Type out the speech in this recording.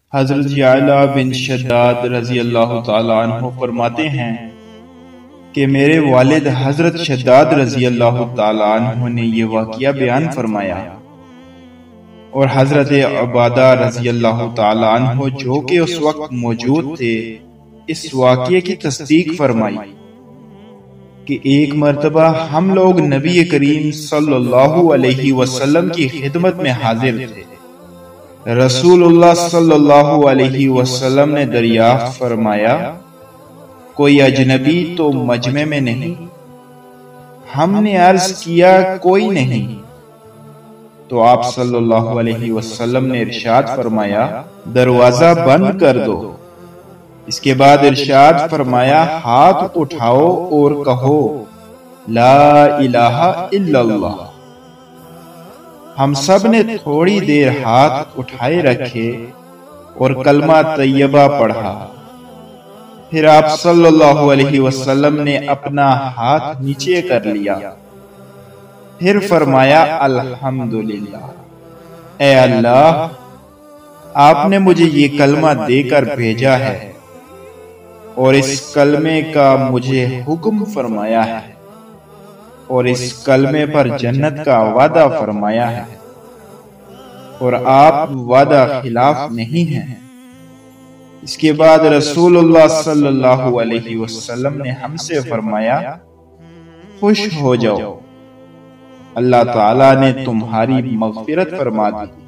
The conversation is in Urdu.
حضرت یعلا بن شداد رضی اللہ تعالیٰ عنہ فرماتے ہیں کہ میرے والد حضرت شداد رضی اللہ تعالیٰ عنہ نے یہ واقعہ بیان فرمایا، اور حضرت عبادہ رضی اللہ تعالیٰ عنہ جو کہ اس وقت موجود تھے اس واقعے کی تصدیق فرمائی کہ ایک مرتبہ ہم لوگ نبی کریم صلی اللہ علیہ وسلم کی خدمت میں حاضر تھے۔ رسول اللہ صلی اللہ علیہ وسلم نے دریافت فرمایا، کوئی اجنبی تو مجمع میں نہیں؟ ہم نے عرض کیا کوئی نہیں، تو آپ صلی اللہ علیہ وسلم نے ارشاد فرمایا دروازہ بند کر دو۔ اس کے بعد ارشاد فرمایا ہاتھ اٹھاؤ اور کہو لا الہ الا اللہ۔ ہم سب نے تھوڑی دیر ہاتھ اٹھائے رکھے اور کلمہ طیبہ پڑھا، پھر آپ صلی اللہ علیہ وسلم نے اپنا ہاتھ نیچے کر لیا، پھر فرمایا الحمدللہ، اے اللہ آپ نے مجھے یہ کلمہ دے کر بھیجا ہے اور اس کلمے کا مجھے حکم فرمایا ہے اور اس کلمے پر جنت کا وعدہ فرمایا ہے، اور آپ وعدہ خلاف نہیں ہیں۔ اس کے بعد رسول اللہ صلی اللہ علیہ وسلم نے ہم سے فرمایا خوش ہو جاؤ، اللہ تعالیٰ نے تمہاری مغفرت فرما دی۔